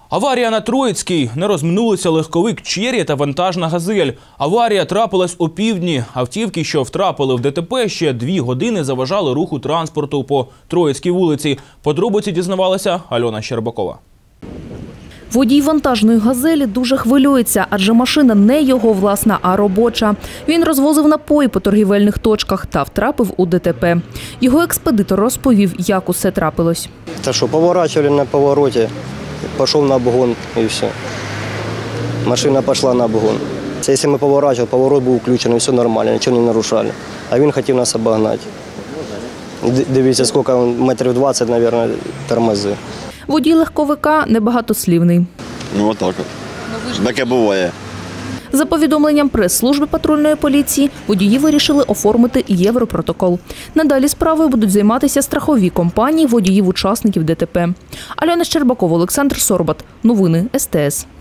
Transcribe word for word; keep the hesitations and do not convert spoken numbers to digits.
Аварія на Троїцькій. Не розминулися легковик «Черрі» та вантажна «Газель». Аварія трапилась о півдні. Автівки, що втрапили в ДТП, ще дві години заважали руху транспорту по Троїцькій вулиці. Подробиці дізнавалася Альона Щербакова. Водій вантажної «Газелі» дуже хвилюється, адже машина не його власна, а робоча. Він розвозив напої по торгівельних точках та втрапив у ДТП. Його експедитор розповів, як усе трапилось. Та що, поворачували на повороті, пішов на обгон і все. Машина пішла на обгон. Якщо ми поворачували, поворот був включений, все нормально, нічого не нарушали. А він хотів нас обогнати. Дивіться, скільки метрів двадцять, мабуть, тормози. Водій легковика небагатослівний. Ну, отак от. Таке буває. За повідомленням прес-служби патрульної поліції, водії вирішили оформити європротокол. Надалі справою будуть займатися страхові компанії водіїв-учасників ДТП. Альона Щербакова, Олександр Сорбат. Новини ес те ес.